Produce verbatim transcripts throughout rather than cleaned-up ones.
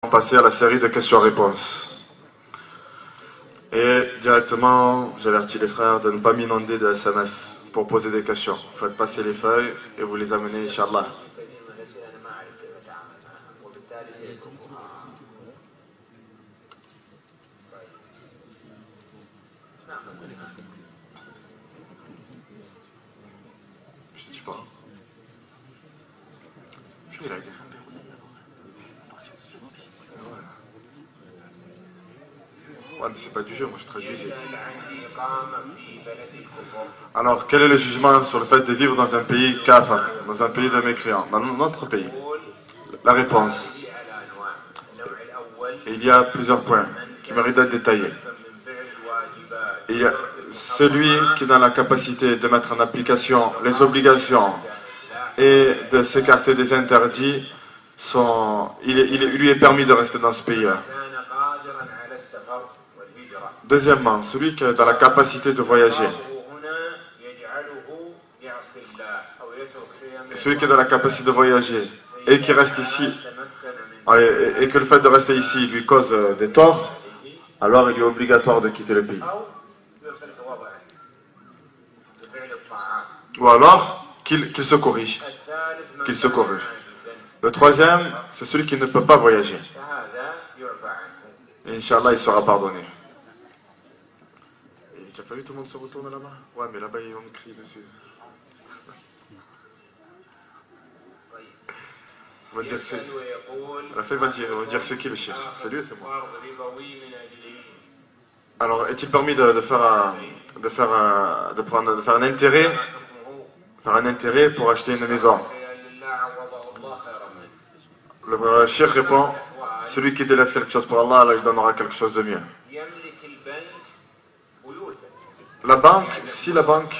Passer à la série de questions-réponses. Et directement, j'avertis les frères de ne pas m'inonder de S M S pour poser des questions. Vous faites passer les feuilles et vous les amenez, Inch'Allah. Je ne sais pas. Je vais Ouais, mais c'est pas du jeu, moi je traduisais. Alors, quel est le jugement sur le fait de vivre dans un pays kafir, dans un pays de mécréants, dans notre pays? La réponse. Il y a plusieurs points qui méritent d'être détaillés. Il y a celui qui est dans la capacité de mettre en application les obligations et de s'écarter des interdits, sont, il, est, il, est, il lui est permis de rester dans ce pays-là. Deuxièmement, celui qui est dans la capacité de voyager. Celui qui est dans la capacité de voyager et qui reste ici, et, et que le fait de rester ici lui cause des torts, alors il est obligatoire de quitter le pays. Ou alors qu'il qu'il se corrige. Qu'il se corrige. Le troisième, c'est celui qui ne peut pas voyager. Et Inch'Allah, il sera pardonné. Tu n'as pas vu tout le monde se retourne là-bas? Ouais, mais là-bas, ils vont me crier dessus. On va dire c'est... À la fin, ils vont dire, dire c'est qui le chef? C'est lui ou c'est moi? Alors, est-il permis de, de faire un... De faire un, de prendre, de faire un intérêt, faire un intérêt pour acheter une maison? Le cheikh répond, celui qui délaisse quelque chose pour Allah, Allah lui donnera quelque chose de mieux. La banque, si la banque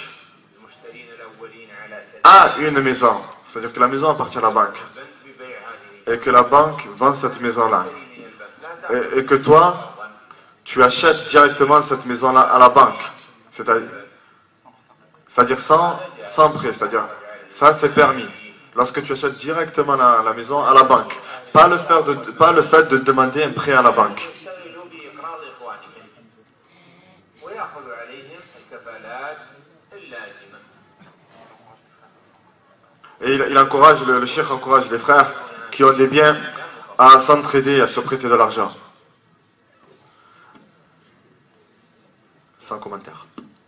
a une maison, c'est-à-dire que la maison appartient à la banque, et que la banque vend cette maison-là, et, et que toi, tu achètes directement cette maison-là à la banque, c'est-à-dire, c'est-à-dire sans, sans prêt, c'est-à-dire, ça c'est permis, lorsque tu achètes directement la, la maison à la banque, pas le, faire de, pas le fait de demander un prêt à la banque. Et il, il encourage, le, le cheikh encourage les frères qui ont des biens à s'entraider, à se prêter de l'argent. Sans commentaire.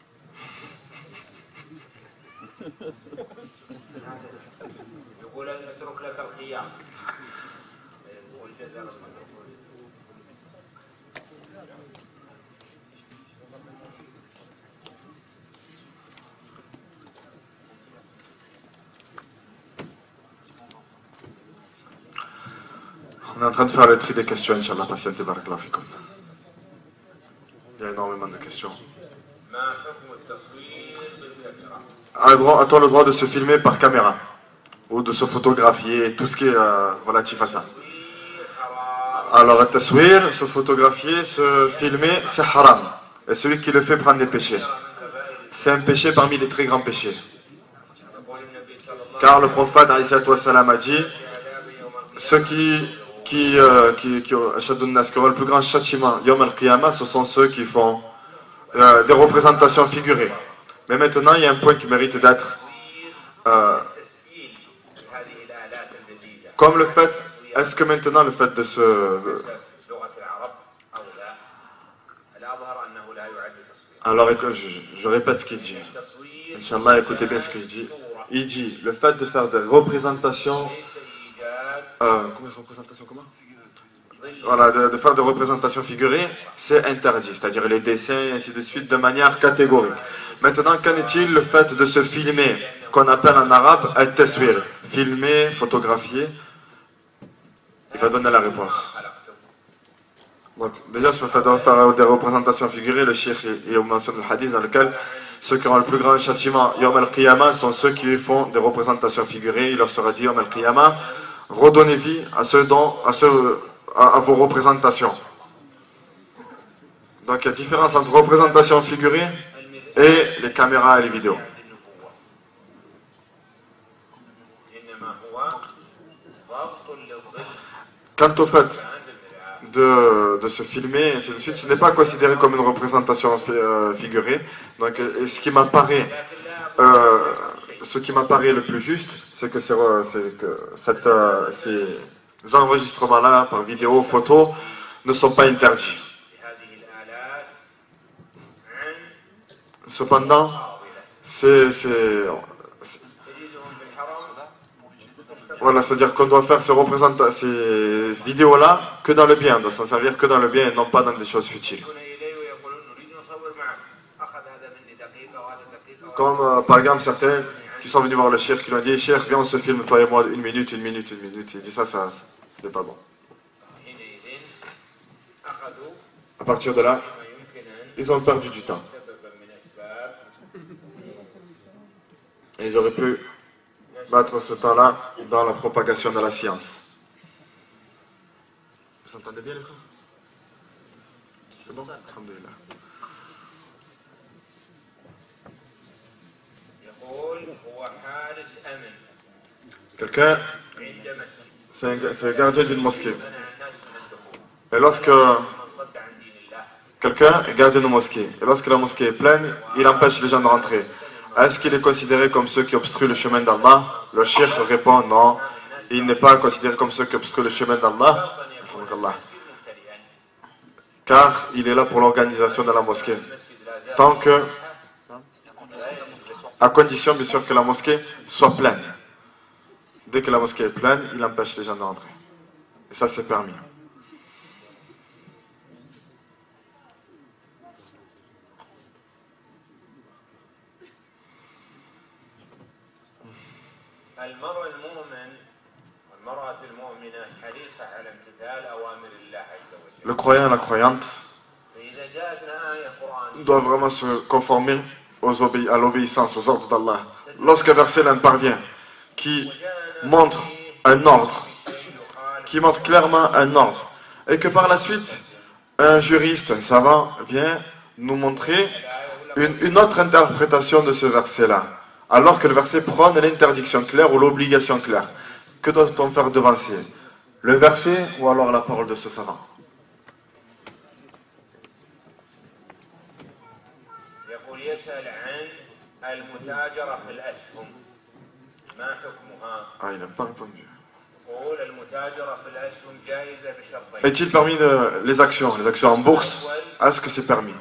On est en train de faire le tri des questions, Inch'Allah, patiente, barakallahu fikum. Il y a énormément de questions. A-t-on le droit de se filmer par caméra? Ou de se photographier, tout ce qui est euh, relatif à ça? Alors, at-taswir, se photographier, se filmer, c'est haram. Et celui qui le fait prend des péchés. C'est un péché parmi les très grands péchés. Car le prophète a dit, ceux qui qui, euh, qui, qui, qui auront le plus grand châtiment Yom al-Qiyamah, ce sont ceux qui font euh, des représentations figurées. Mais maintenant, il y a un point qui mérite d'être euh, comme le fait, est-ce que maintenant le fait de se... De, alors je, je répète ce qu'il dit. Inch'Allah, écoutez bien ce qu'il dit. Il dit, le fait de faire des représentations... Euh, comment représentation comment Voilà, de, de faire des représentations figurées, c'est interdit, c'est-à-dire les dessins et ainsi de suite, de manière catégorique. Maintenant, qu'en est-il le fait de se filmer, qu'on appelle en arabe at-taswir, filmer, photographier? Il va donner la réponse. Donc, déjà, sur le fait de faire des représentations figurées, le cheikh il mentionne le hadith dans lequel ceux qui auront le plus grand châtiment Yom al-Qiyamah sont ceux qui font des représentations figurées. Il leur sera dit Yom al-Qiyamah, redonnez vie à ceux dont, à, ceux, à, à vos représentations. Donc il y a différence entre représentation figurée et les caméras et les vidéos. Quant au fait de, de se filmer, et ainsi de suite, ce n'est pas considéré comme une représentation euh, figurée. Donc, et ce qui m'apparaît, euh, ce qui m'apparaît le plus juste, c'est que, c'est, c'est que cette, euh, ces enregistrements-là, par vidéo, photo, ne sont pas interdits. Cependant, c'est, c'est, voilà, c'est-à-dire qu'on doit faire ces, représenta- ces vidéos-là que dans le bien, on doit s'en servir que dans le bien et non pas dans des choses futiles. Comme euh, par exemple certains qui sont venus voir le chef qui lui ont dit: Cheikh, viens on se filme toi et moi une minute, une minute, une minute. Il dit ça, ça, c'est pas bon. À partir de là, ils ont perdu du temps. Et ils auraient pu mettre ce temps-là dans la propagation de la science. Vous entendez bien les frères? C'est bon? Alhamdulillah. Quelqu'un, c'est un, c'est un gardien d'une mosquée. Et lorsque quelqu'un est gardien d'une mosquée, et lorsque la mosquée est pleine, il empêche les gens de rentrer. Est-ce qu'il est considéré comme ceux qui obstruent le chemin d'Allah? Le cheikh répond non. Il n'est pas considéré comme ceux qui obstruent le chemin d'Allah, car il est là pour l'organisation de la mosquée. Tant que, à condition bien sûr que la mosquée soit pleine. Dès que la mosquée est pleine, il empêche les gens de rentrer. Et ça, c'est permis. Le croyant et la croyante doivent vraiment se conformer aux obé- à l'obéissance, aux ordres d'Allah. Lorsqu'un verset leur parvient, qui montre un ordre, qui montre clairement un ordre, et que par la suite, un juriste, un savant vient nous montrer une, une autre interprétation de ce verset-là, alors que le verset prône l'interdiction claire ou l'obligation claire. Que doit-on faire devancer? Le verset ou alors la parole de ce savant? Ah, il n'a pas répondu. Est-il permis de, les actions, les actions en bourse? Est-ce que c'est permis?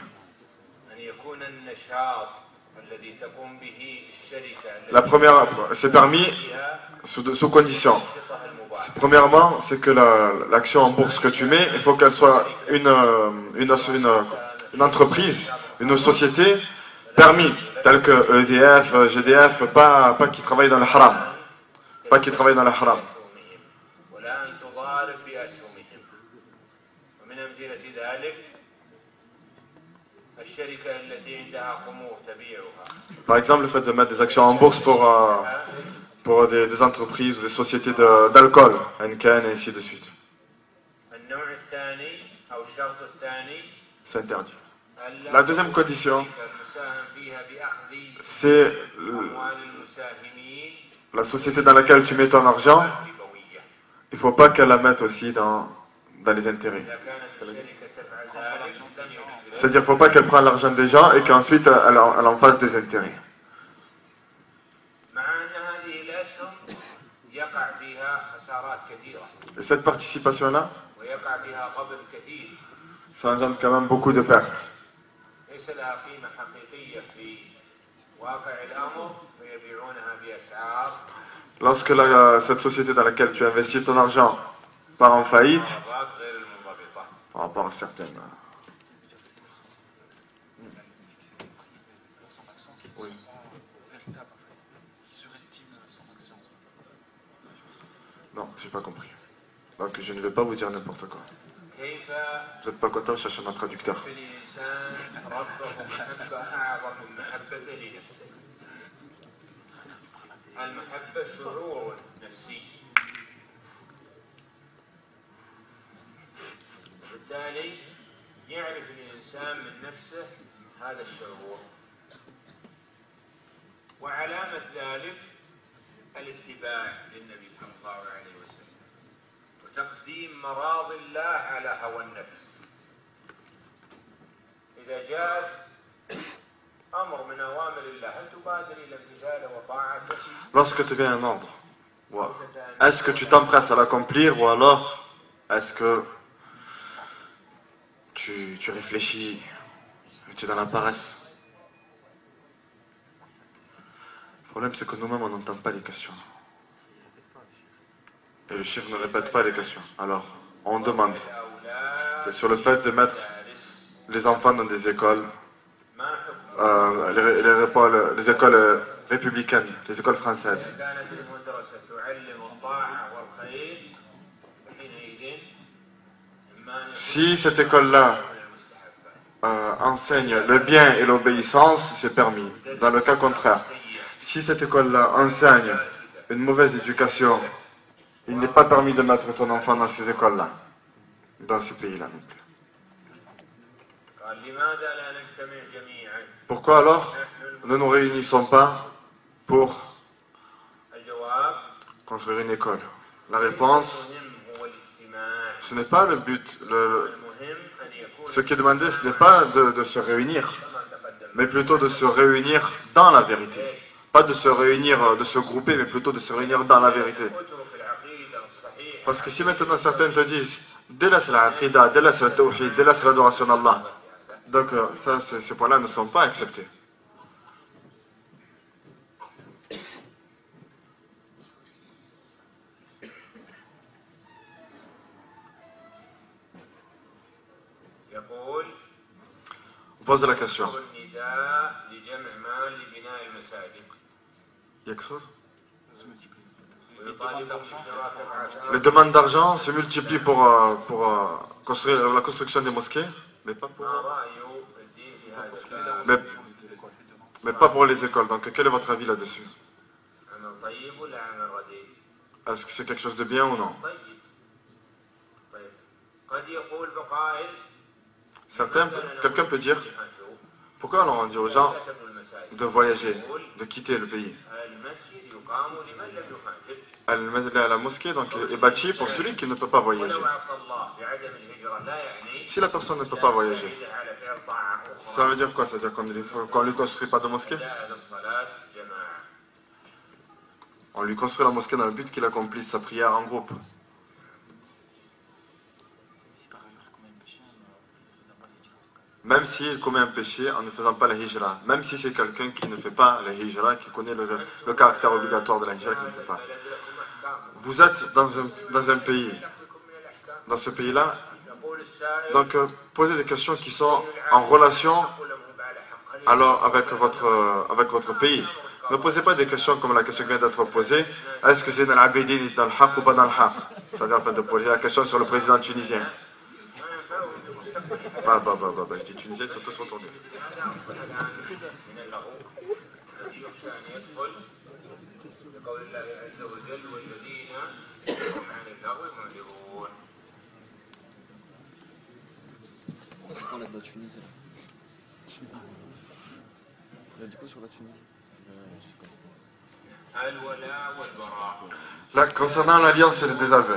La première, c'est permis sous, sous condition. Premièrement, c'est que la, l'action en bourse que tu mets, il faut qu'elle soit une, une, une, une entreprise, une société permis, telle que E D F, G D F, pas, pas qui travaille dans le haram. Pas qui travaille dans le haram. Par exemple, le fait de mettre des actions en bourse pour, euh, pour des, des entreprises ou des sociétés de, d'alcool, Henken et ainsi de suite. C'est interdit. La deuxième condition, c'est la société dans laquelle tu mets ton argent, il ne faut pas qu'elle la mette aussi dans, dans les intérêts. C'est-à-dire qu'il ne faut pas qu'elle prenne l'argent des gens et qu'ensuite elle, en, elle en fasse des intérêts. Et cette participation-là, ça engendre quand même beaucoup de pertes. Lorsque la, cette société dans laquelle tu investis ton argent part en faillite, par rapport à certaines... Oui. Non, j'ai pas compris. Donc je ne vais pas vous dire n'importe quoi. Vous n'êtes pas content, cherchez un traducteur. المحبة شعور نفسي وبالتالي يعرف الإنسان من نفسه هذا الشعور وعلامة ذلك الاتباع للنبي صلى الله عليه وسلم Lorsque te vient un ordre, est-ce que tu t'empresses à l'accomplir ou alors est-ce que tu, tu réfléchis et tu es dans la paresse? Le problème c'est que nous-mêmes on n'entend pas les questions. Et le chef ne répète pas les questions. Alors, on demande sur le fait de mettre les enfants dans des écoles, euh, les, les, les, les écoles euh, républicaines, les écoles françaises. Si cette école-là euh, enseigne le bien et l'obéissance, c'est permis. Dans le cas contraire, si cette école-là enseigne une mauvaise éducation, il n'est pas permis de mettre ton enfant dans ces écoles-là, dans ces pays-là non plus. Pourquoi alors ne nous réunissons pas pour construire une école? La réponse, ce n'est pas le but. Le, ce qui est demandé, ce n'est pas de, de se réunir, mais plutôt de se réunir dans la vérité. Pas de se réunir, de se grouper, mais plutôt de se réunir dans la vérité. Parce que si maintenant certains te disent délaisse la aqidah, délaisse le tawhid, délaisse l'adoration d'Allah, donc ça, ces points-là ne sont pas acceptés. On pose la question. Il y a quelque chose? Les demandes d'argent se multiplient pour, euh, pour euh, construire la construction des mosquées, mais pas pour, mais, mais pas pour les écoles. Donc quel est votre avis là-dessus? Est-ce que c'est quelque chose de bien ou non? Certains, quelqu'un peut dire, pourquoi alors on dit aux gens de voyager, de quitter le pays? La mosquée donc, est bâtie pour celui qui ne peut pas voyager. Si la personne ne peut pas voyager, ça veut dire quoi? Ça veut dire qu'on ne lui construit pas de mosquée? On lui construit la mosquée dans le but qu'il accomplisse sa prière en groupe. Même s'il commet un péché en ne faisant pas la hijra, même si c'est quelqu'un qui ne fait pas la hijra, qui connaît le, le caractère obligatoire de la hijra, qui ne fait pas. Vous êtes dans un, dans un pays, dans ce pays-là, donc euh, posez des questions qui sont en relation alors avec votre, euh, avec votre pays. Ne posez pas des questions comme la question qui vient d'être posée, est-ce que c'est dans l'abidin, dans le haq ou pas dans le haq? C'est-à-dire en fait de poser la question sur le président tunisien. Bah, bah, bah, bah, bah, je dis Tunisiens, ils sont tous retournés. C'est qu'on a de la Tunisie. Il a dit quoi sur la Tunisie? Là, concernant l'alliance et le désaveu,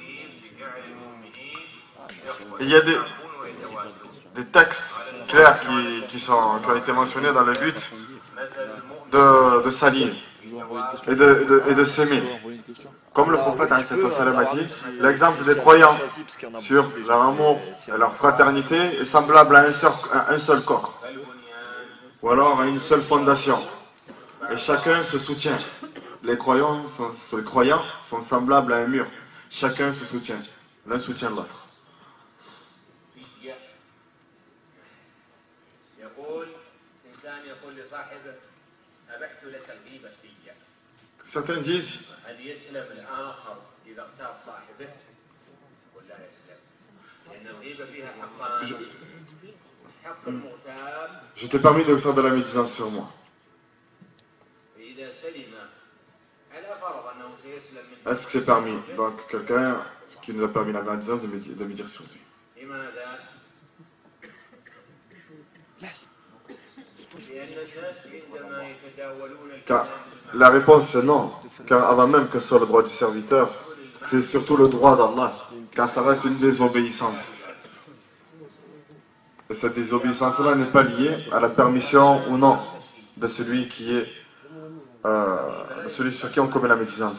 il y a des, des textes clairs qui, qui, sont, qui ont été mentionnés dans le but de, de s'allier et de, de, et de s'aimer. Comme le prophète a dit, l'exemple des croyants sur leur amour et leur fraternité est semblable à un seul, à un seul corps, ou alors à une seule fondation. Et chacun se soutient. Les croyants sont, les croyants sont semblables à un mur. Chacun se soutient. L'un soutient l'autre. Certains disent je, je t'ai permis de faire de la médisance sur moi. Est-ce que c'est permis? Donc quelqu'un qui nous a permis la médisance de médire sur lui. Car la réponse c'est non, car avant même que ce soit le droit du serviteur, c'est surtout le droit d'Allah, car ça reste une désobéissance. Et cette désobéissance-là n'est pas liée à la permission ou non de celui qui est, euh, de celui sur qui on commet la médisance.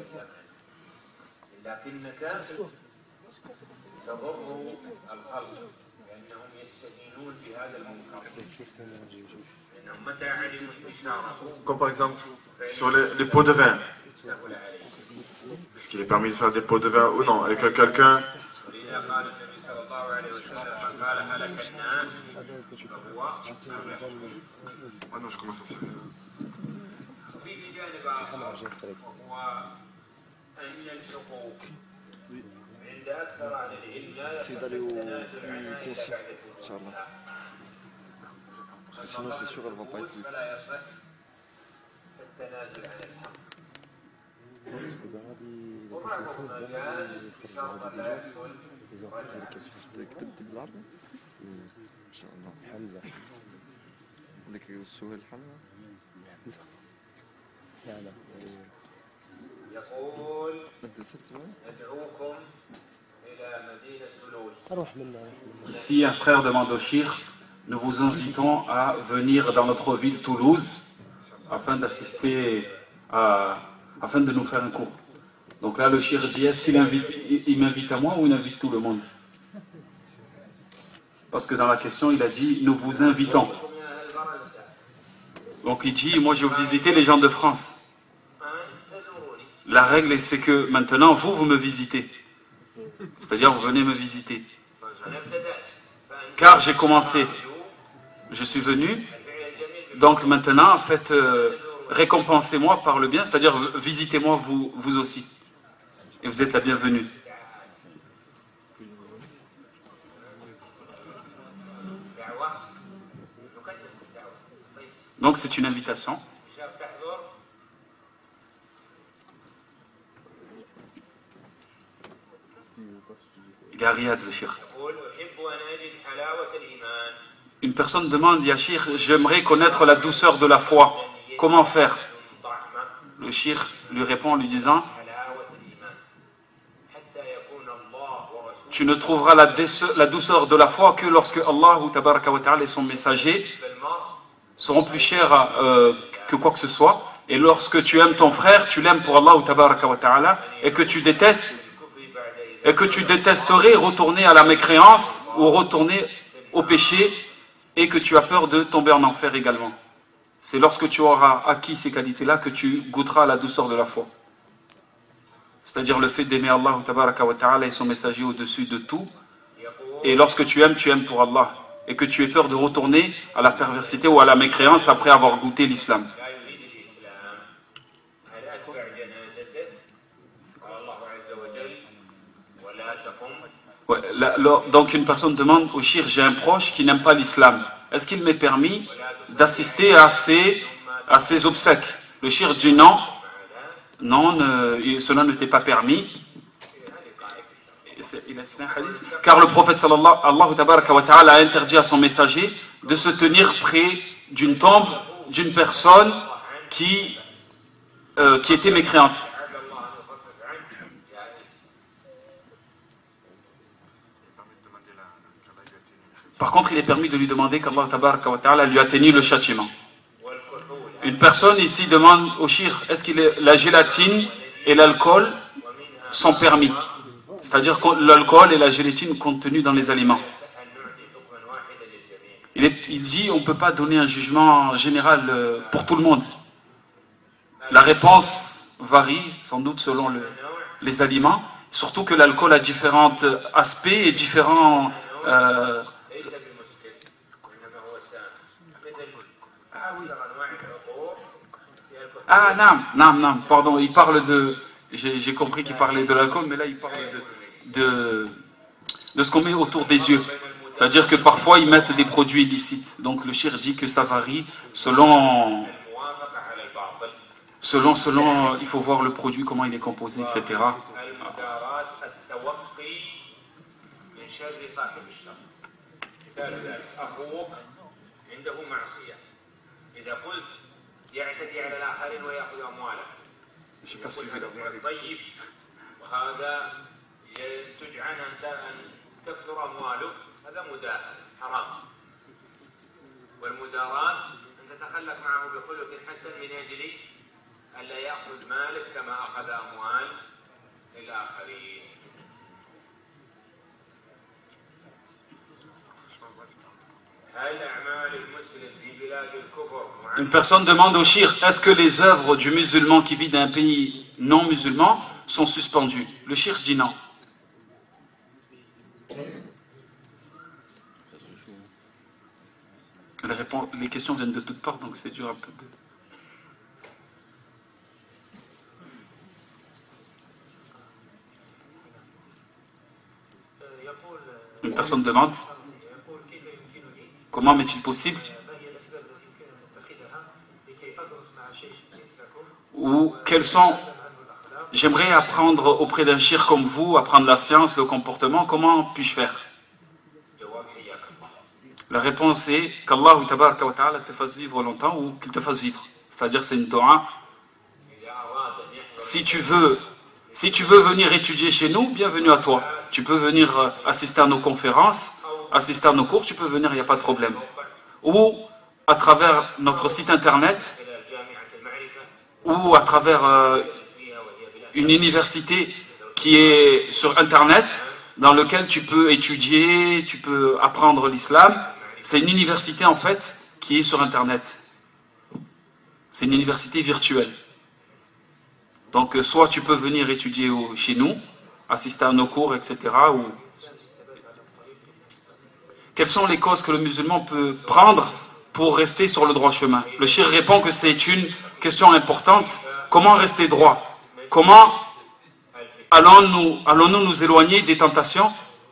Comme par exemple sur les, les pots de vin. Est-ce qu'il est permis de faire des pots de vin ou non? Et que quelqu'un ah non, je commence à servir. C'est d'aller au plus concis, Inch'Allah. Parce que sinon, c'est sûr, elle va pas être vue. حمزة عندك السهيل حمزة يقول ندعوكم إلى مدينة تولوز. Ici, un frère demande au shir, nous vous invitons à venir dans notre ville Toulouse afin d'assister à, afin de nous faire un cours. Donc là, le shir dit, est-ce qu'il invite, il m'invite à moi ou il invite tout le monde? Parce que dans la question, il a dit, nous vous invitons. Donc il dit, moi je vais visiter les gens de France. La règle, c'est que maintenant, vous, vous me visitez. C'est-à-dire, vous venez me visiter. Car j'ai commencé, je suis venu. Donc maintenant, en fait, euh, récompensez-moi par le bien, c'est-à-dire visitez-moi vous, vous aussi. Et vous êtes la bienvenue. Donc c'est une invitation. Gariad le shir. Une personne demande, ya shir, j'aimerais connaître la douceur de la foi. Comment faire? Le shir lui répond en lui disant, tu ne trouveras la, la douceur de la foi que lorsque Allah ou tabaraka wa ta'ala et son messager seront plus chers euh, que quoi que ce soit. Et lorsque tu aimes ton frère, tu l'aimes pour Allah ou tabaraka wa ta'ala, et que tu détestes, et que tu détesterais retourner à la mécréance ou retourner au péché, et que tu as peur de tomber en enfer également. C'est lorsque tu auras acquis ces qualités-là que tu goûteras la douceur de la foi. C'est-à-dire le fait d'aimer Allah tabaraka wa ta'ala et son messager au-dessus de tout. Et lorsque tu aimes, tu aimes pour Allah. Et que tu aies peur de retourner à la perversité ou à la mécréance après avoir goûté l'islam. Ouais, là, là, donc une personne demande au shir, j'ai un proche qui n'aime pas l'islam. Est-ce qu'il m'est permis d'assister à ses, à ses obsèques? Le shir dit non. Non, ne, cela ne t'est pas permis. Car le prophète sallallahu alayhi wa ta'ala a interdit à son messager de se tenir près d'une tombe d'une personne qui, euh, qui était mécréante. Par contre, il est permis de lui demander qu'Allah tabaraka wa ta'ala lui atteigne le châtiment. Une personne ici demande au shir, est-ce que la gélatine et l'alcool sont permis? C'est-à-dire l'alcool et la gélatine contenus dans les aliments. Il, est, il dit, on ne peut pas donner un jugement général pour tout le monde. La réponse varie, sans doute selon le, les aliments, surtout que l'alcool a différents aspects et différents... Euh, Ah, non, non, non, pardon, il parle de... J'ai compris qu'il parlait de l'alcool, mais là il parle de, de, de ce qu'on met autour des yeux. C'est-à-dire que parfois ils mettent des produits illicites. Donc le shir dit que ça varie selon... Selon, selon, il faut voir le produit, comment il est composé, et cetera. Une personne demande au shir, est-ce que les œuvres du musulman qui vit d'un pays non musulman sont suspendues? Le shir dit non. Les, réponses, les questions viennent de toutes parts, donc c'est dur un peu de... Une personne demande, comment m'est-il possible ou quels sont... J'aimerais apprendre auprès d'un shir comme vous, apprendre la science, le comportement, comment puis-je faire? La réponse est qu'Allah te fasse vivre longtemps ou qu'il te fasse vivre. C'est-à-dire c'est une dua. Si tu veux, si tu veux venir étudier chez nous, bienvenue à toi. Tu peux venir assister à nos conférences, assister à nos cours, tu peux venir, il n'y a pas de problème. Ou à travers notre site internet, ou à travers euh, une université qui est sur internet, dans lequel tu peux étudier, tu peux apprendre l'islam. C'est une université en fait qui est sur internet. C'est une université virtuelle. Donc soit tu peux venir étudier au, chez nous, assister à nos cours, et cetera. Ou... Quelles sont les causes que le musulman peut prendre pour rester sur le droit chemin? Le shir répond que c'est une question importante. Comment rester droit? Comment allons-nous allons-nous nous éloigner des tentations?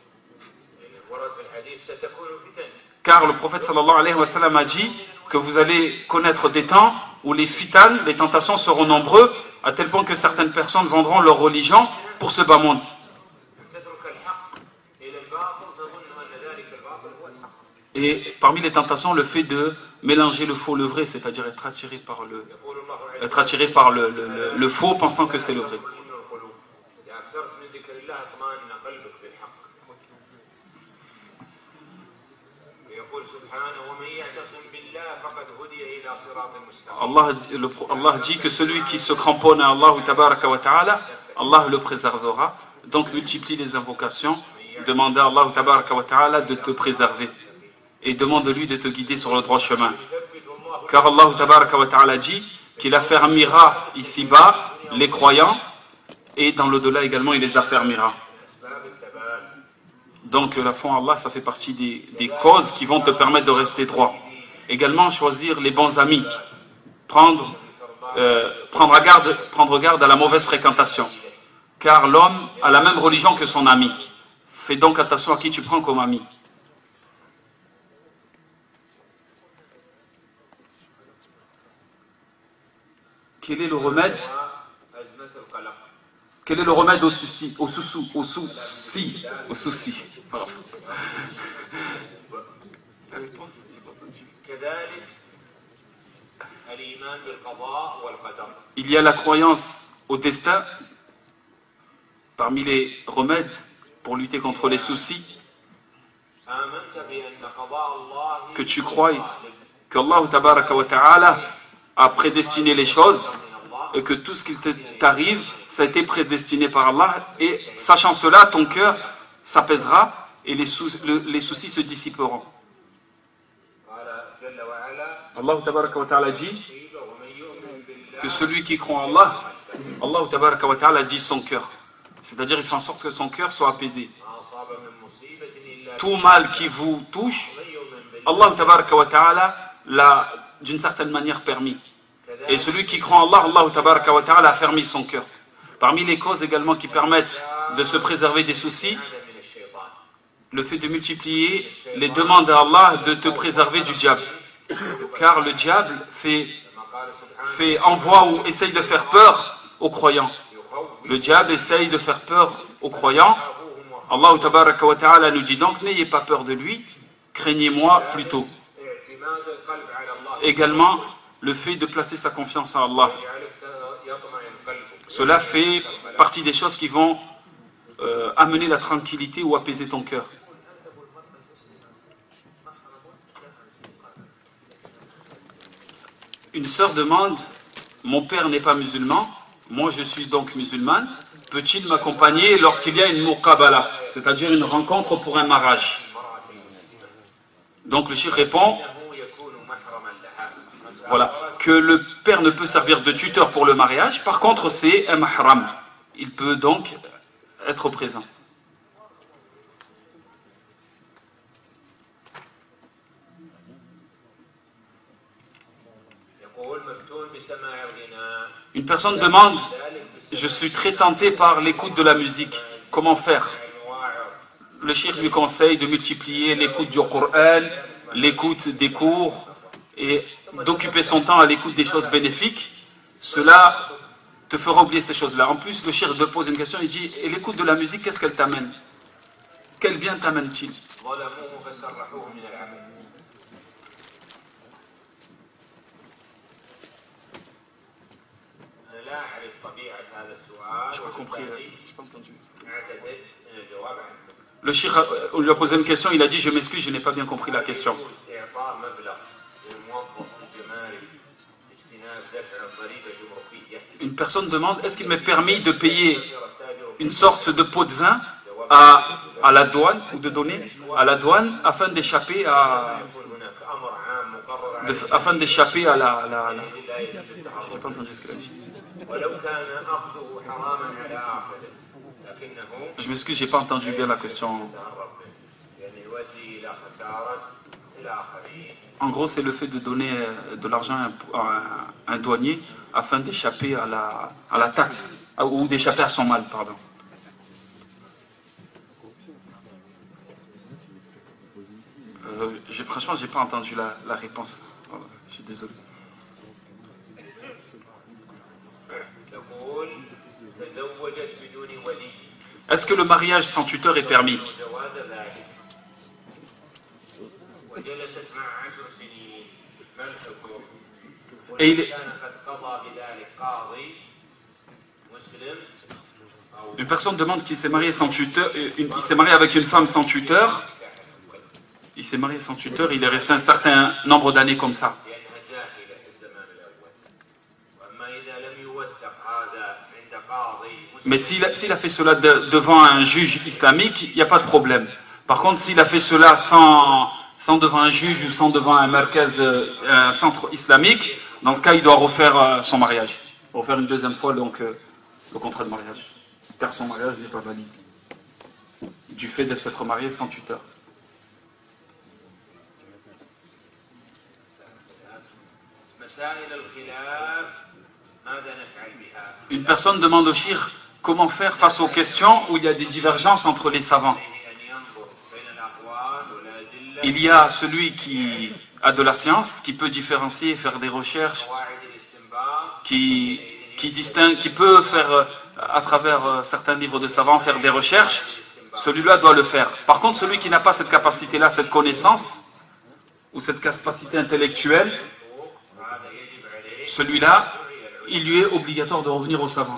Car le prophète sallallahu alayhi wa sallam a dit que vous allez connaître des temps où les fitan, les tentations seront nombreux, à tel point que certaines personnes vendront leur religion pour ce bas monde. Et parmi les tentations, le fait de mélanger le faux et le vrai, c'est-à-dire être attiré par le, être attiré par le, le, le, le faux, pensant que c'est le vrai. Allah, le, Allah dit que celui qui se cramponne à Allah, tabaraka wa ta'ala, Allah le préservera. Donc multiplie les invocations, demande à Allah tabaraka wa ta'ala de te préserver et demande-lui de te guider sur le droit chemin. Car Allah tabaraka wa ta'ala dit qu'il affermira ici-bas les croyants et dans l'au-delà également il les affermira. Donc la foi en Allah, ça fait partie des, des causes qui vont te permettre de rester droit. Également choisir les bons amis, prendre, euh, prendre, garde, prendre garde à la mauvaise fréquentation. Car l'homme a la même religion que son ami. Fais donc attention à qui tu prends comme ami. Quel est le remède? Quel est le remède au souci, au souci, au souci, au souci? La réponse n'est pas entendue. Il y a la croyance au destin. Parmi les remèdes pour lutter contre les soucis, que tu crois qu'Allah tabaraka wa ta'ala a prédestiné les choses et que tout ce qui t'arrive, ça a été prédestiné par Allah, et sachant cela, ton cœur s'apaisera et les, sou les soucis se dissiperont. Allah tabaraka wa ta'ala dit que celui qui croit en Allah, Allah tabaraka wa ta'ala dit son cœur. C'est-à-dire il fait en sorte que son cœur soit apaisé. Tout mal qui vous touche, Allah tabaraka wa ta'ala l'a d'une certaine manière permis. Et celui qui croit en Allah, Allah tabaraka wa ta'ala a fermé son cœur. Parmi les causes également qui permettent de se préserver des soucis, le fait de multiplier les demandes à Allah de te préserver du diable. Car le diable fait, fait envoie ou essaye de faire peur aux croyants. Le diable essaye de faire peur aux croyants. Allah tabaraka wa ta'ala nous dit donc, n'ayez pas peur de lui, craignez-moi plutôt. Également, le fait de placer sa confiance en Allah. Cela fait partie des choses qui vont euh, amener la tranquillité ou apaiser ton cœur. Une sœur demande, mon père n'est pas musulman, moi je suis donc musulmane, peut-il m'accompagner lorsqu'il y a une muqabala, c'est-à-dire une rencontre pour un mariage? Donc le cheikh répond, voilà, que le père ne peut servir de tuteur pour le mariage, par contre c'est un mahram, il peut donc être présent. Une personne demande, je suis très tenté par l'écoute de la musique, comment faire? Le cheikh lui conseille de multiplier l'écoute du Coran, l'écoute des cours et d'occuper son temps à l'écoute des choses bénéfiques. Cela te fera oublier ces choses-là. En plus, le cheikh te pose une question, il dit, et l'écoute de la musique, qu'est-ce qu'elle t'amène? Quel bien t'amène-t-il? J'ai pas compris, j'ai pas entendu. Le cheikh lui a posé une question, il a dit, je m'excuse, je n'ai pas bien compris la question. Une personne demande, est-ce qu'il m'est permis de payer une sorte de pot de vin à, à la douane, ou de donner à la douane, afin d'échapper à... De, afin d'échapper à la... la, la... J'ai pas entendu ce qu'elle a dit. Je m'excuse, j'ai pas entendu bien la question. En gros, c'est le fait de donner de l'argent à un, un douanier afin d'échapper à la, à la taxe, ou d'échapper à son mal, pardon. Euh, j'ai, franchement, j'ai pas entendu la, la réponse. Voilà, je suis désolé. Est-ce que le mariage sans tuteur est permis? Et il est... Une personne demande qu'il s'est marié sans tuteur, une, il s'est marié avec une femme sans tuteur, il s'est marié sans tuteur, il est resté un certain nombre d'années comme ça. Mais s'il a, s'il a fait cela de, devant un juge islamique, il n'y a pas de problème. Par contre, s'il a fait cela sans, sans devant un juge ou sans devant un markaz, un centre islamique, dans ce cas, il doit refaire son mariage. Refaire une deuxième fois donc, le contrat de mariage. Car son mariage n'est pas valide. Du fait de s'être marié sans tuteur. Une personne demande au cheikh comment faire face aux questions où il y a des divergences entre les savants. Il y a celui qui a de la science, qui peut différencier, faire des recherches, qui, qui distingue, qui peut faire, à travers certains livres de savants, faire des recherches. Celui-là doit le faire. Par contre, celui qui n'a pas cette capacité-là, cette connaissance, ou cette capacité intellectuelle, celui-là, il lui est obligatoire de revenir aux savants.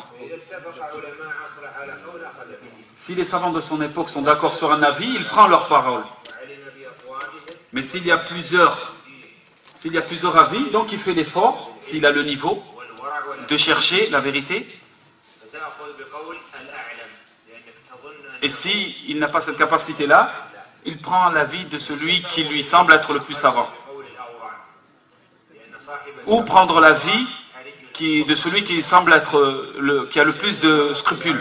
Si les savants de son époque sont d'accord sur un avis, il prend leur parole. Mais s'il y a plusieurs, s'il y a plusieurs avis, donc il fait l'effort, s'il a le niveau, de chercher la vérité. Et s'il n'a pas cette capacité-là, il prend l'avis de celui qui lui semble être le plus savant. Ou prendre l'avis qui, de celui qui semble être le, qui a le plus de scrupules.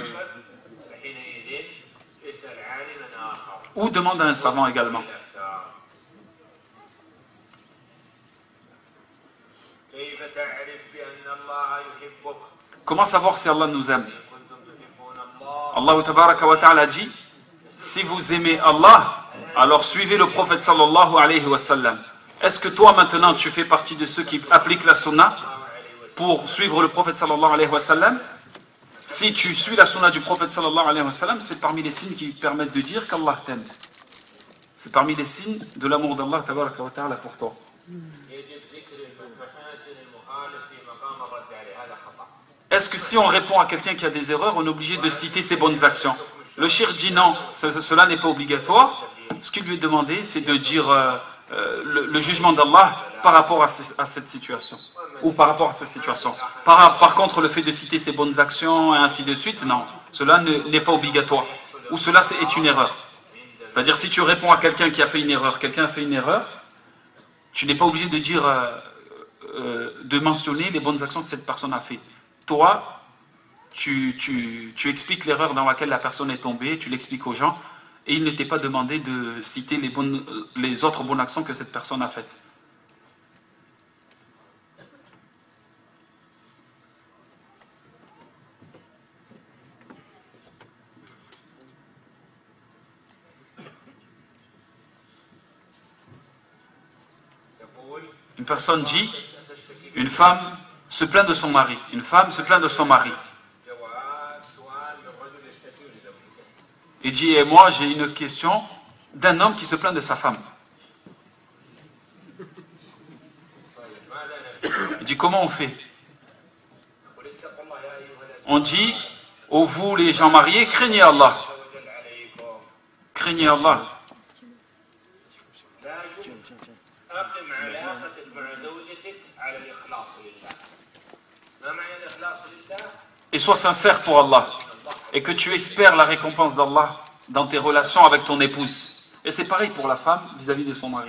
Ou demande à un savant également. Comment savoir si Allah nous aime? Allah tabaraka wa ta'ala dit, si vous aimez Allah, alors suivez le prophète sallallahu alayhi wa sallam. Est-ce que toi maintenant tu fais partie de ceux qui appliquent la sunna pour suivre le prophète sallallahu alayhi wa sallam? Si tu suis la sunna du prophète sallallahu alayhi wa sallam, c'est parmi les signes qui permettent de dire qu'Allah t'aime. C'est parmi les signes de l'amour d'Allah tabaraka wa ta'ala pour toi. Est-ce que si on répond à quelqu'un qui a des erreurs, on est obligé de citer ses bonnes actions? Le shir dit non, ce- cela n'est pas obligatoire. Ce qu'il lui est demandé, c'est de dire euh, euh, le, le jugement d'Allah par rapport à, ce- à cette situation. Ou par rapport à cette situation. Par, par contre, le fait de citer ses bonnes actions et ainsi de suite, non. Cela ne- n'est pas obligatoire. Ou cela c'est- est une erreur. C'est-à-dire, si tu réponds à quelqu'un qui a fait une erreur, quelqu'un a fait une erreur, tu n'es pas obligé de dire, euh, euh, de mentionner les bonnes actions que cette personne a fait. Toi, tu, tu, tu expliques l'erreur dans laquelle la personne est tombée, tu l'expliques aux gens, et il ne t'est pas demandé de citer les, bonnes, les autres bonnes actions que cette personne a faites. Une personne dit, une femme se plaint de son mari. Une femme se plaint de son mari. Il dit, et moi j'ai une question d'un homme qui se plaint de sa femme. Il dit, comment on fait? On dit, ô vous les gens mariés, craignez Allah. Craignez Allah. Et sois sincère pour Allah. Et que tu espères la récompense d'Allah dans tes relations avec ton épouse. Et c'est pareil pour la femme vis-à-vis de son mari.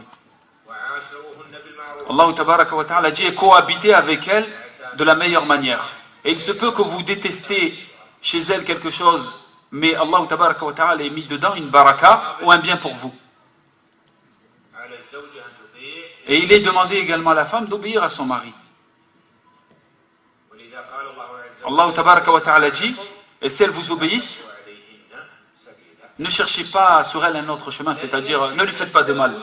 Allah tabaraka wa ta'ala dit, et cohabiter avec elle de la meilleure manière. Et il se peut que vous détestez chez elle quelque chose, mais Allah tabaraka wa ta'ala ait mis dedans une baraka ou un bien pour vous. Et il est demandé également à la femme d'obéir à son mari. Allah tabaraka wa ta'ala dit, et si elles vous obéissent, ne cherchez pas sur elle un autre chemin, c'est-à-dire ne lui faites pas de mal.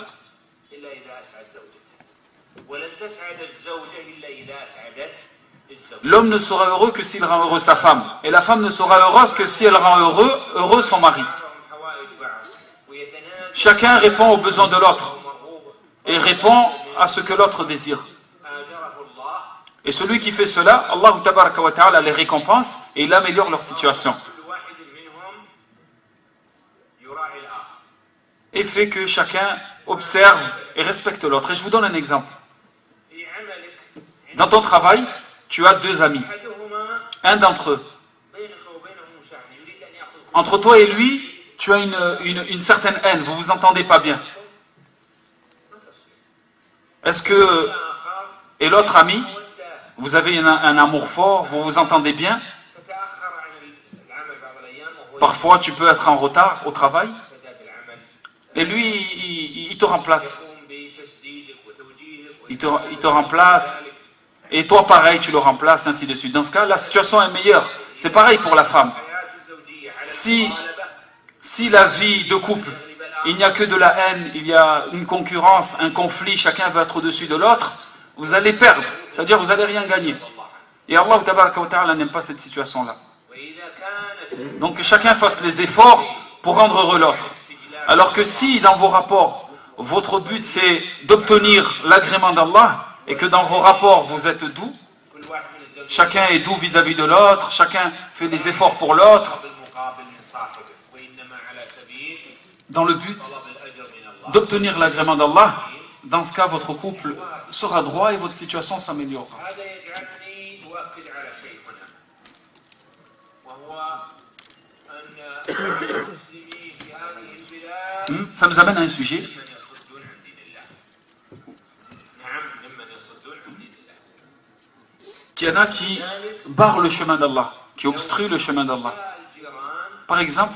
L'homme ne sera heureux que s'il rend heureux sa femme, et la femme ne sera heureuse que si elle rend heureux, heureux son mari. Chacun répond aux besoins de l'autre et répond à ce que l'autre désire. Et celui qui fait cela, Allah tabaraka wa ta'ala les récompense et il améliore leur situation. Et fait que chacun observe et respecte l'autre. Et je vous donne un exemple. Dans ton travail, tu as deux amis. Un d'entre eux. Entre toi et lui, tu as une, une, une certaine haine. Vous vous entendez pas bien. Est-ce que... Et l'autre ami, vous avez un, un amour fort, vous vous entendez bien. Parfois, tu peux être en retard au travail. Et lui, il, il te remplace. Il te, il te remplace. Et toi, pareil, tu le remplaces, ainsi de suite. Dans ce cas, la situation est meilleure. C'est pareil pour la femme. Si, si la vie de couple, il n'y a que de la haine, il y a une concurrence, un conflit, chacun veut être au-dessus de l'autre, vous allez perdre. C'est-à-dire vous n'allez rien gagner. Et Allah tabaraka wa ta'ala n'aime pas cette situation-là. Donc que chacun fasse les efforts pour rendre heureux l'autre. Alors que si dans vos rapports, votre but c'est d'obtenir l'agrément d'Allah, et que dans vos rapports vous êtes doux, chacun est doux vis-à-vis de l'autre, chacun fait des efforts pour l'autre, dans le but d'obtenir l'agrément d'Allah, dans ce cas votre couple sera droit et votre situation s'améliorera. Hmm, ça nous amène à un sujet qu'il y en a qui barrent le chemin d'Allah, qui obstruent le chemin d'Allah. Par exemple,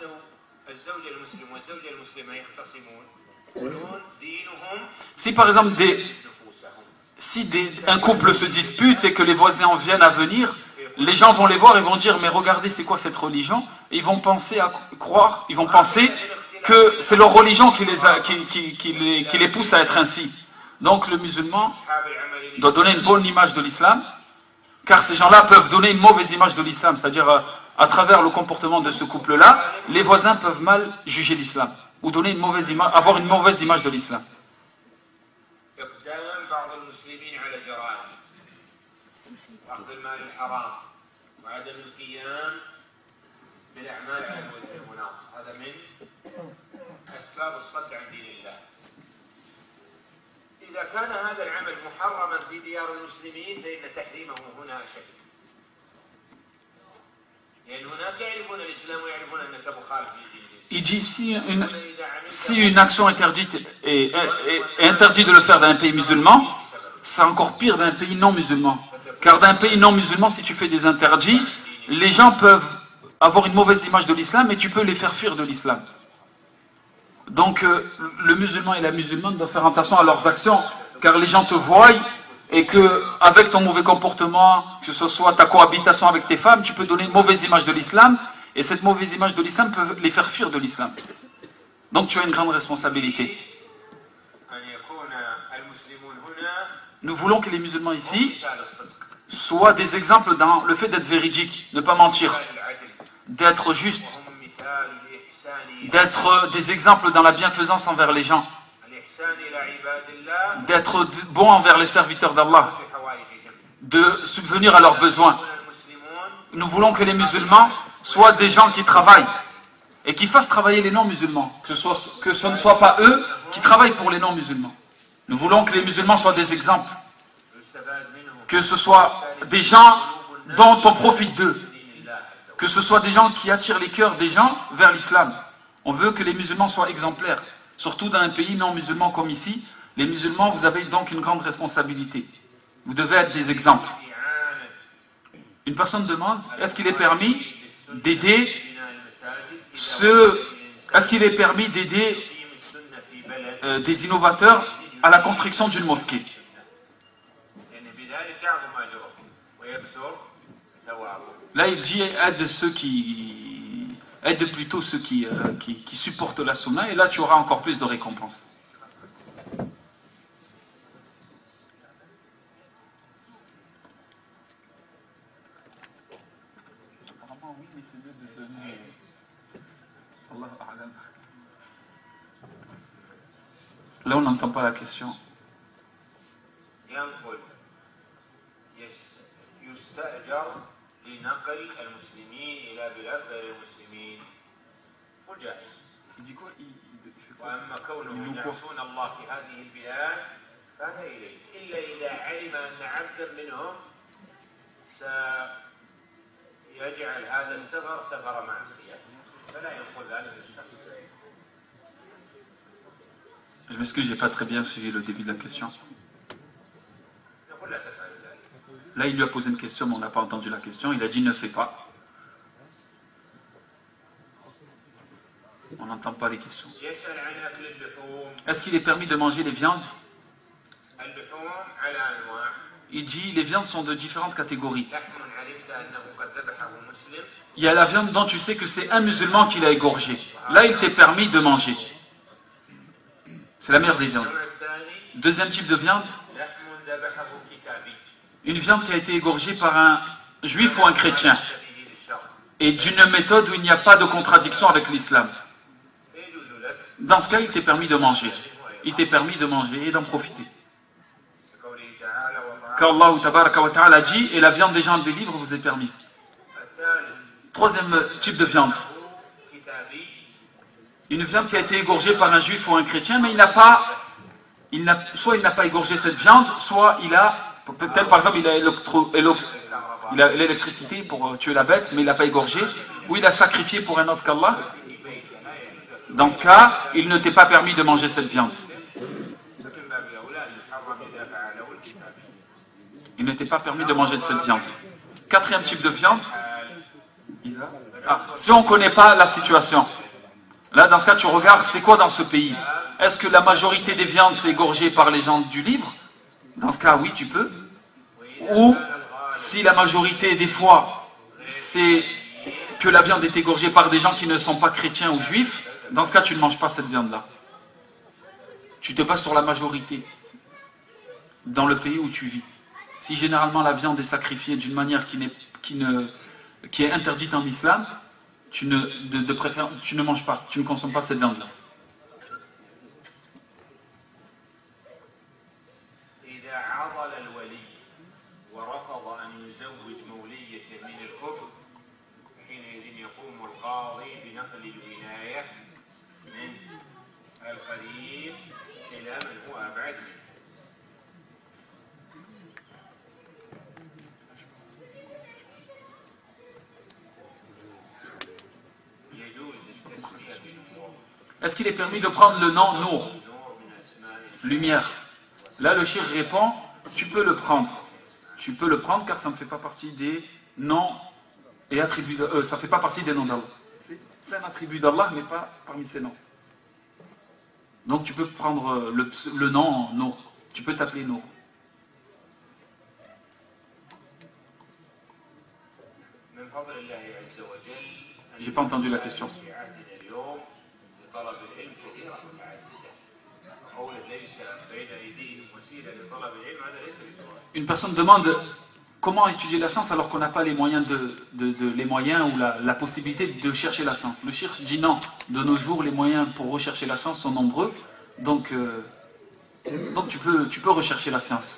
si par exemple des, si des, un couple se dispute et que les voisins viennent à venir, les gens vont les voir et vont dire mais regardez c'est quoi cette religion, et ils vont penser à croire, ils vont penser que c'est leur religion qui les, a, qui, qui, qui, les, qui les pousse à être ainsi. Donc le musulman doit donner une bonne image de l'islam, car ces gens-là peuvent donner une mauvaise image de l'islam, c'est-à-dire à, à travers le comportement de ce couple-là, les voisins peuvent mal juger l'islam, ou donner une mauvaise image, avoir une mauvaise image de l'islam. Il dit si une, si une action interdite est, est, est interdite de le faire dans un pays musulman, c'est encore pire d'un pays non musulman. Car d'un pays non musulman, si tu fais des interdits, les gens peuvent avoir une mauvaise image de l'islam et tu peux les faire fuir de l'islam. Donc euh, le musulman et la musulmane doivent faire attention à leurs actions, car les gens te voient et que avec ton mauvais comportement, que ce soit ta cohabitation avec tes femmes, tu peux donner une mauvaise image de l'islam et cette mauvaise image de l'islam peut les faire fuir de l'islam. Donc tu as une grande responsabilité. Nous voulons que les musulmans ici soient des exemples dans le fait d'être véridiques, ne pas mentir, d'être juste, d'être des exemples dans la bienfaisance envers les gens, d'être bons envers les serviteurs d'Allah, de subvenir à leurs besoins. Nous voulons que les musulmans soient des gens qui travaillent et qui fassent travailler les non-musulmans, que, que ce ne soit pas eux qui travaillent pour les non-musulmans. Nous voulons que les musulmans soient des exemples, que ce soit des gens dont on profite d'eux, que ce soit des gens qui attirent les cœurs des gens vers l'islam. On veut que les musulmans soient exemplaires, surtout dans un pays non musulman comme ici. Les musulmans, vous avez donc une grande responsabilité. Vous devez être des exemples. Une personne demande, est-ce qu'il est permis d'aider ceux, est-ce qu'il est permis d'aider euh, des innovateurs à la construction d'une mosquée? Là, il dit aide ceux qui aide plutôt ceux qui, euh, qui, qui supportent la sunna, et là tu auras encore plus de récompenses. Là, on n'entend pas la question. Il dit quoi? Il, il, il fait quoi? Je m'excuse, j'ai pas très bien suivi le début de la question. Là, il lui a posé une question, mais on n'a pas entendu la question. Il a dit ne fais pas. On n'entend pas les questions. Est-ce qu'il est permis de manger les viandes? Il dit les viandes sont de différentes catégories. Il y a la viande dont tu sais que c'est un musulman qui l'a égorgée. Là, il t'est permis de manger. C'est la meilleure des viandes. Deuxième type de viande, une viande qui a été égorgée par un juif ou un chrétien, et d'une méthode où il n'y a pas de contradiction avec l'islam. Dans ce cas, il t'est permis de manger. Il t'est permis de manger et d'en profiter. Car Allah tabaraka wa ta'ala dit, et la viande des gens des livres vous est permise. Troisième type de viande. Une viande qui a été égorgée par un juif ou un chrétien, mais il n'a pas, il n'a, soit il n'a pas égorgé cette viande, soit il a, peut-être par exemple, il a, électro, élo, il a l'électricité pour tuer la bête, mais il n'a pas égorgé, ou il a sacrifié pour un autre qu'Allah. Dans ce cas, il ne t'est pas permis de manger cette viande. Il ne t'est pas permis de manger de cette viande. Quatrième type de viande. Ah, si on ne connaît pas la situation, là dans ce cas tu regardes c'est quoi dans ce pays. Est-ce que la majorité des viandes c'est égorgé par les gens du livre? Dans ce cas oui tu peux. Ou si la majorité des fois c'est que la viande est égorgée par des gens qui ne sont pas chrétiens ou juifs, dans ce cas tu ne manges pas cette viande là. Tu te bases sur la majorité dans le pays où tu vis. Si généralement la viande est sacrifiée d'une manière qui, n'est, qui, ne, qui est interdite en islam, tu ne, de, de préfère, tu ne manges pas, tu ne consommes pas cette viande-là. Est-ce qu'il est permis de prendre le nom Nour, lumière? Là, le cheikh répond, tu peux le prendre. Tu peux le prendre car ça ne fait pas partie des noms et attributs, de, euh, ça ne fait pas partie des noms d'Allah. C'est un attribut d'Allah, mais pas parmi ses noms. Donc tu peux prendre le, le nom Nour. Tu peux t'appeler Nour. J'ai pas entendu la question. Une personne demande comment étudier la science alors qu'on n'a pas les moyens, de, de, de, les moyens ou la, la possibilité de chercher la science. Le cheikh dit non. De nos jours, les moyens pour rechercher la science sont nombreux. Donc, euh, donc tu, peux, tu peux rechercher la science.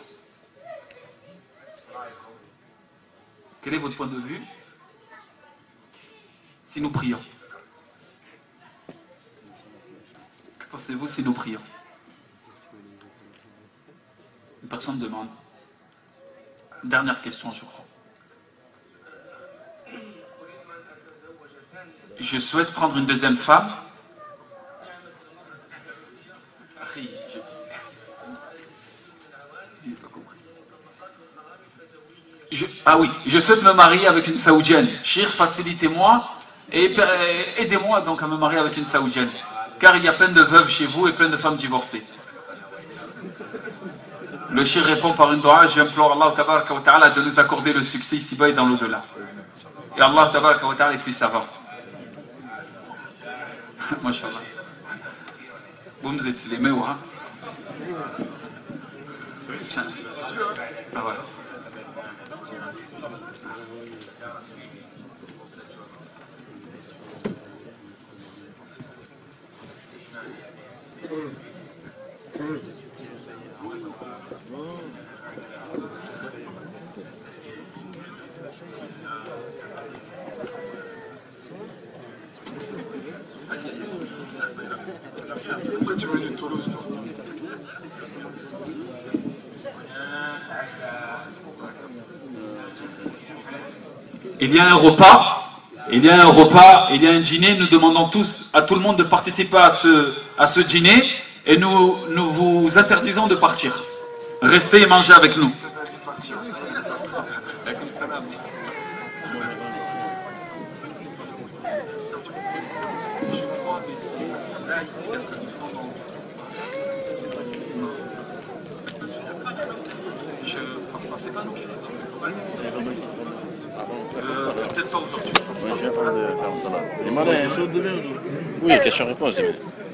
Quel est votre point de vue si nous prions? Que pensez-vous si nous prions? Une personne demande. Dernière question, je crois. Je souhaite prendre une deuxième femme. Je, ah oui, je souhaite me marier avec une saoudienne. Cheikh, facilitez-moi et aidez-moi donc à me marier avec une saoudienne. Car il y a plein de veuves chez vous et plein de femmes divorcées. Le cheikh répond par une dua, j'implore Allah tabaraka wa ta'ala de nous accorder le succès ici-bas et dans l'au-delà. Et Allah tabaraka wa ta'ala est plus savant. Masha'Allah. Vous me êtes les mains, hein? Tiens. Ah ouais. Il y a un repas, il y a un repas, il y a un dîner, nous demandons tous à tout le monde de participer à ce, à ce dîner et nous, nous vous interdisons de partir. Restez et mangez avec nous. Oui, question-réponse demain.